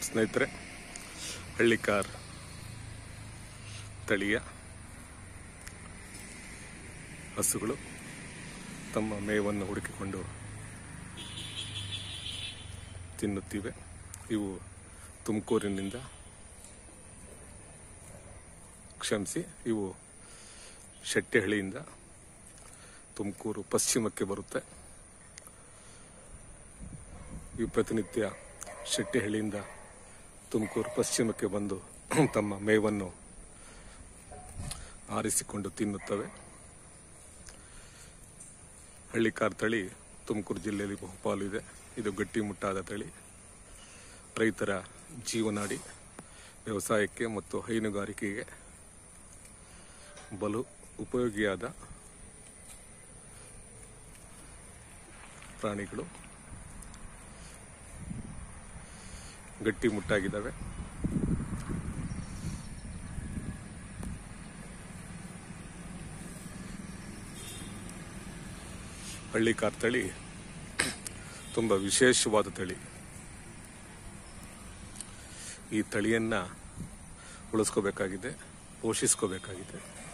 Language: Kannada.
ಸ್ನೇಹಿತರೆ, ಹಳ್ಳಿಕಾರ್ ತಳಿಯ ಹಸುಗಳು ತಮ್ಮ ಮೇವನ್ನು ಹುಡುಕಿಕೊಂಡು ತಿನ್ನುತ್ತಿವೆ. ಇವು ತುಮಕೂರಿನಿಂದ ಇವು ಶೆಟ್ಟಿಹಳ್ಳಿಯಿಂದ ತುಮಕೂರು ಪಶ್ಚಿಮಕ್ಕೆ ಬರುತ್ತೆ. ಇವು ಪ್ರತಿನಿತ್ಯ ಶೆಟ್ಟಿಹಳ್ಳಿಯಿಂದ ತುಮಕೂರು ಪಶ್ಚಿಮಕ್ಕೆ ಬಂದು ತಮ್ಮ ಮೇವನ್ನು ಆರಿಸಿಕೊಂಡು ತಿನ್ನುತ್ತವೆ. ಹಳ್ಳಿಕಾರ್ ತಳಿ ತುಮಕೂರು ಜಿಲ್ಲೆಯಲ್ಲಿ ಬಹುಪಾಲು ಇದೆ. ಇದು ಗಟ್ಟಿಮುಟ್ಟಾದ ತಳಿ. ರೈತರ ಜೀವನಾಡಿ, ವ್ಯವಸಾಯಕ್ಕೆ ಮತ್ತು ಹೈನುಗಾರಿಕೆಗೆ ಬಲು ಉಪಯೋಗಿಯಾದ ಪ್ರಾಣಿಗಳು. ಗಟ್ಟಿಮುಟ್ಟಾಗಿದ್ದಾವೆ. ಹಳ್ಳಿಕಾರ್ ತಳಿ ತುಂಬ ವಿಶೇಷವಾದ ತಳಿ. ಈ ತಳಿಯನ್ನ ಉಳಿಸ್ಕೋಬೇಕಾಗಿದೆ, ಪೋಷಿಸ್ಕೋಬೇಕಾಗಿದೆ.